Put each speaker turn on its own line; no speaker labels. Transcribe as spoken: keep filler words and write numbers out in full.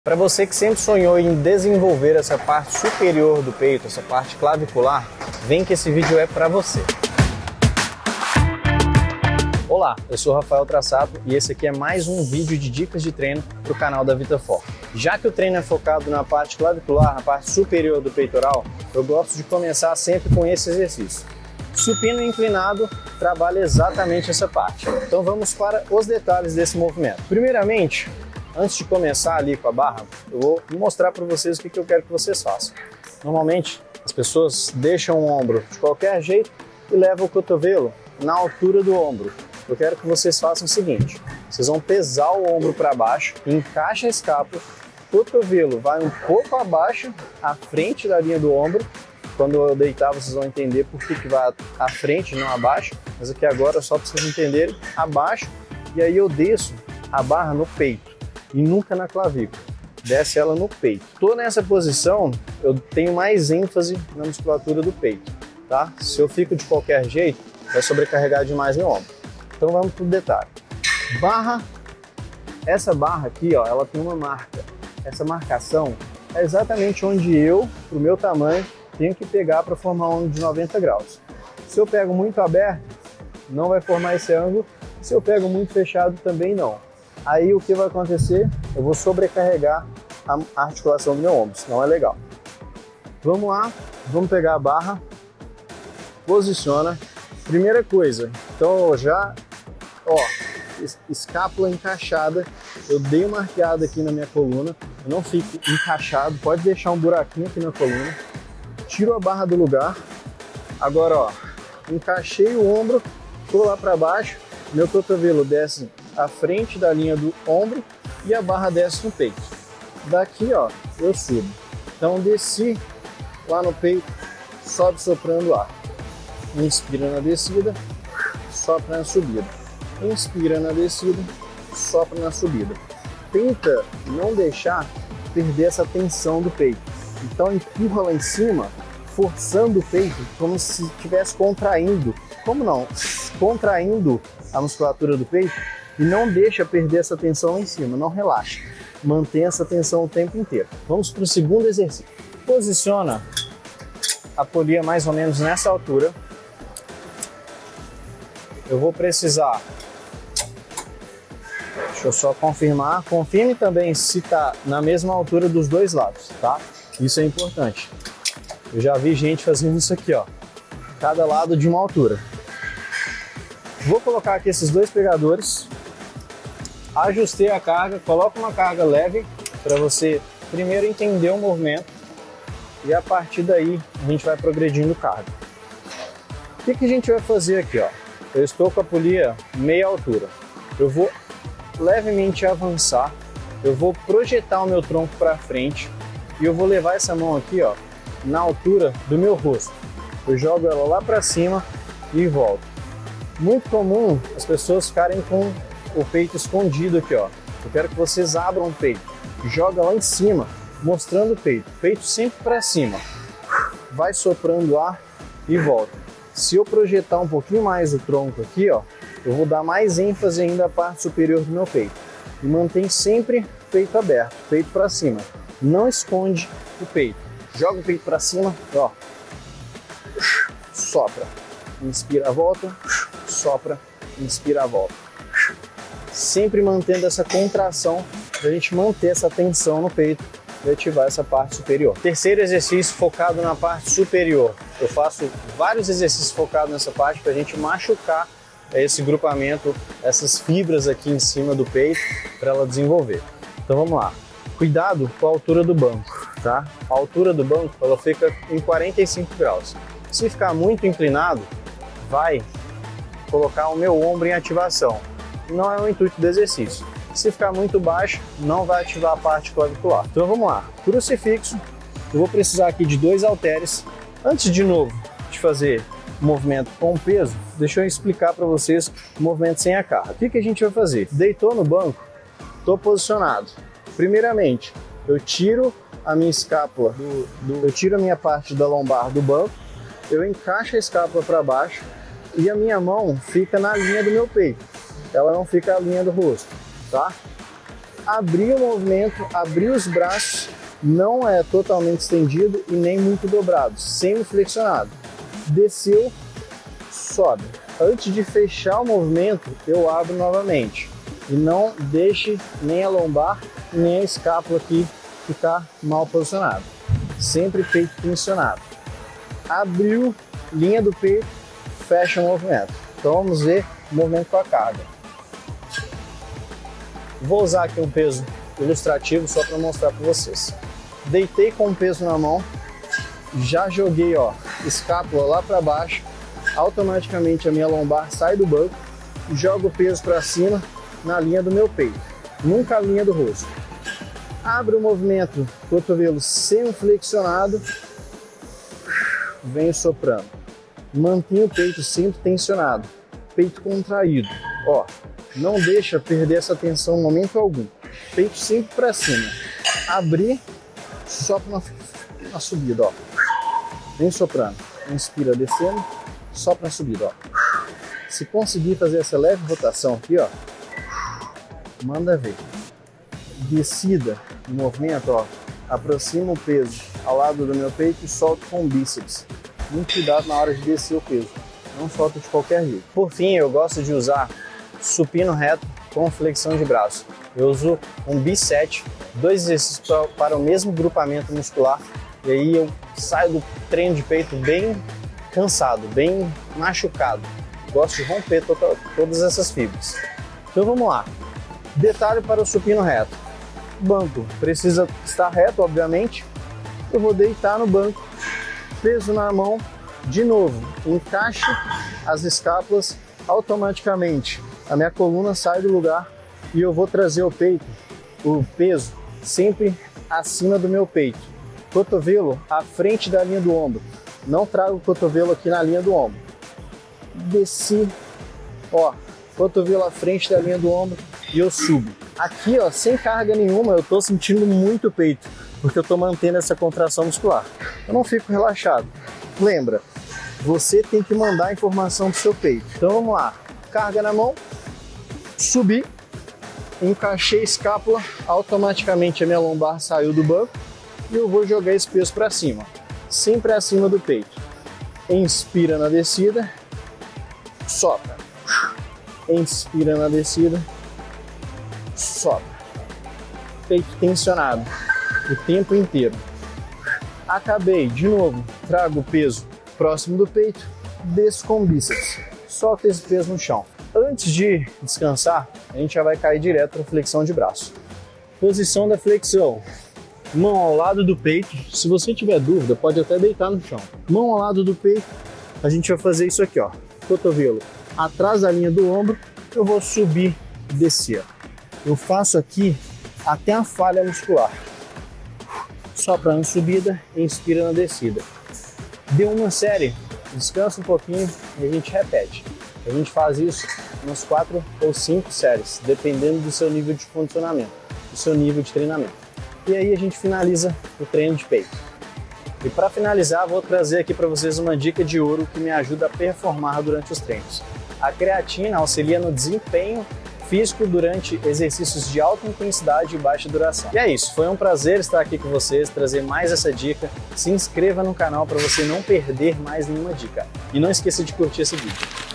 Para você que sempre sonhou em desenvolver essa parte superior do peito, essa parte clavicular, vem que esse vídeo é para você. Olá, eu sou Rafael Traçato e esse aqui é mais um vídeo de dicas de treino para o canal da VitaFor. Já que o treino é focado na parte clavicular, na parte superior do peitoral, eu gosto de começar sempre com esse exercício. Supino inclinado trabalha exatamente essa parte. Então vamos para os detalhes desse movimento. Primeiramente, antes de começar ali com a barra, eu vou mostrar para vocês o que eu quero que vocês façam. Normalmente, as pessoas deixam o ombro de qualquer jeito e levam o cotovelo na altura do ombro. Eu quero que vocês façam o seguinte, vocês vão pesar o ombro para baixo, encaixa a escápula, o cotovelo vai um pouco abaixo, à frente da linha do ombro. Quando eu deitar, vocês vão entender por que, que vai à frente, não abaixo, mas aqui agora só para vocês entenderem, abaixo, e aí eu desço a barra no peito. E nunca na clavícula, desce ela no peito. Tô nessa posição, eu tenho mais ênfase na musculatura do peito, tá? Se eu fico de qualquer jeito, vai sobrecarregar demais meu ombro. Então vamos pro detalhe. Barra, essa barra aqui, ó, ela tem uma marca. Essa marcação é exatamente onde eu, pro meu tamanho, tenho que pegar para formar um ângulo de noventa graus. Se eu pego muito aberto, não vai formar esse ângulo. Se eu pego muito fechado, também não. Aí o que vai acontecer? Eu vou sobrecarregar a articulação do meu ombro, senão é legal. Vamos lá, vamos pegar a barra, posiciona. Primeira coisa, então já, ó, escápula encaixada, eu dei uma arqueada aqui na minha coluna, eu não fico encaixado, pode deixar um buraquinho aqui na coluna, tiro a barra do lugar, agora ó, encaixei o ombro, tô lá para baixo, meu cotovelo desce à frente da linha do ombro e a barra desce no peito. Daqui, ó, eu subo. Então desci lá no peito, sobe soprando ar. Inspira na descida, sopra na subida. Inspira na descida, sopra na subida. Tenta não deixar perder essa tensão do peito. Então empurra lá em cima, forçando o peito, como se estivesse contraindo. Como não? Contraindo a musculatura do peito e não deixa perder essa tensão lá em cima, não relaxa. Mantém essa tensão o tempo inteiro. Vamos para o segundo exercício. Posiciona a polia mais ou menos nessa altura. Eu vou precisar, deixa eu só confirmar, confirme também se está na mesma altura dos dois lados, tá? Isso é importante. Eu já vi gente fazendo isso aqui, ó, cada lado de uma altura. Vou colocar aqui esses dois pegadores, ajustei a carga, coloco uma carga leve para você primeiro entender o movimento e a partir daí a gente vai progredindo carga. O que, que a gente vai fazer aqui, ó? Eu estou com a polia meia altura, eu vou levemente avançar, eu vou projetar o meu tronco para frente e eu vou levar essa mão aqui, ó, na altura do meu rosto. Eu jogo ela lá para cima e volto. Muito comum as pessoas ficarem com o peito escondido aqui, ó. Eu quero que vocês abram o peito, joga lá em cima, mostrando o peito, peito sempre para cima. Vai soprando ar e volta. Se eu projetar um pouquinho mais o tronco aqui, ó, eu vou dar mais ênfase ainda à parte superior do meu peito. E mantém sempre peito aberto, peito para cima. Não esconde o peito. Joga o peito para cima, ó. Sopra. Inspira, volta. Sopra, inspira, volta. Sempre mantendo essa contração para a gente manter essa tensão no peito e ativar essa parte superior. Terceiro exercício focado na parte superior. Eu faço vários exercícios focados nessa parte para a gente machucar esse grupamento, essas fibras aqui em cima do peito para ela desenvolver. Então vamos lá. Cuidado com a altura do banco, tá? A altura do banco ela fica em quarenta e cinco graus. Se ficar muito inclinado, vai colocar o meu ombro em ativação. Não é o intuito do exercício. Se ficar muito baixo, não vai ativar a parte clavicular. Então vamos lá. Crucifixo, eu vou precisar aqui de dois halteres. Antes de novo de fazer o movimento com peso, deixa eu explicar para vocês o movimento sem a carga. O que, que a gente vai fazer? Deitou no banco, estou posicionado. Primeiramente, eu tiro a minha escápula, do, do, eu tiro a minha parte da lombar do banco, eu encaixo a escápula para baixo e a minha mão fica na linha do meu peito. Ela não fica na linha do rosto, tá? abrir o movimento, abrir os braços, não é totalmente estendido e nem muito dobrado, semi-flexionado. Desceu, sobe. Antes de fechar o movimento, eu abro novamente. E não deixe nem a lombar, nem a escápula aqui ficar mal posicionado. Sempre peito tensionado. Abriu, linha do peito, fecha o movimento. Então vamos ver o movimento com a carga. Vou usar aqui um peso ilustrativo só para mostrar para vocês. Deitei com o peso na mão, já joguei, ó, escápula lá para baixo, automaticamente a minha lombar sai do banco, jogo o peso para cima na linha do meu peito, nunca a linha do rosto. Abro o movimento, cotovelo semi-flexionado, venho soprando. Mantenho o peito sempre tensionado, peito contraído, ó, não deixa perder essa tensão em momento algum. Peito sempre para cima. Abrir, sopra na, na subida, ó. Vem soprando. Inspira descendo, sopra na subida, ó. Se conseguir fazer essa leve rotação aqui, ó, manda ver. Descida no movimento, ó. Aproxima o peso ao lado do meu peito e solto com o bíceps. Muito cuidado na hora de descer o peso. Não solta de qualquer jeito. Por fim, eu gosto de usar supino reto com flexão de braço. Eu uso um B sete, dois exercícios para, para o mesmo grupamento muscular, e aí eu saio do treino de peito bem cansado, bem machucado. Gosto de romper to todas essas fibras. Então vamos lá. Detalhe para o supino reto. O banco precisa estar reto, obviamente. Eu vou deitar no banco, peso na mão, de novo, encaixe as escápulas automaticamente. A minha coluna sai do lugar e eu vou trazer o peito, o peso, sempre acima do meu peito. Cotovelo à frente da linha do ombro. Não trago o cotovelo aqui na linha do ombro. Desci, ó, cotovelo à frente da linha do ombro e eu subo. Aqui, ó, sem carga nenhuma, eu tô sentindo muito o peito, porque eu tô mantendo essa contração muscular. Eu não fico relaxado. Lembra, você tem que mandar a informação pro seu peito. Então vamos lá. Carga na mão, subi, encaixei a escápula, automaticamente a minha lombar saiu do banco e eu vou jogar esse peso para cima, sempre acima do peito. Inspira na descida, sopra. Inspira na descida, sopra. Peito tensionado o tempo inteiro. Acabei, de novo, trago o peso próximo do peito, desço com o bíceps. Solta esse peso no chão. Antes de descansar, a gente já vai cair direto para flexão de braço. Posição da flexão. Mão ao lado do peito. Se você tiver dúvida, pode até deitar no chão. Mão ao lado do peito. A gente vai fazer isso aqui, ó. Cotovelo atrás da linha do ombro. Eu vou subir e descer. Eu faço aqui até a falha muscular. Sopra na subida, inspira na descida. Deu uma série, descansa um pouquinho e a gente repete. A gente faz isso umas quatro ou cinco séries, dependendo do seu nível de condicionamento, do seu nível de treinamento. E aí a gente finaliza o treino de peito. E para finalizar, vou trazer aqui para vocês uma dica de ouro que me ajuda a performar durante os treinos. A creatina auxilia no desempenho físico durante exercícios de alta intensidade e baixa duração. E é isso, foi um prazer estar aqui com vocês, trazer mais essa dica. Se inscreva no canal para você não perder mais nenhuma dica. E não esqueça de curtir esse vídeo.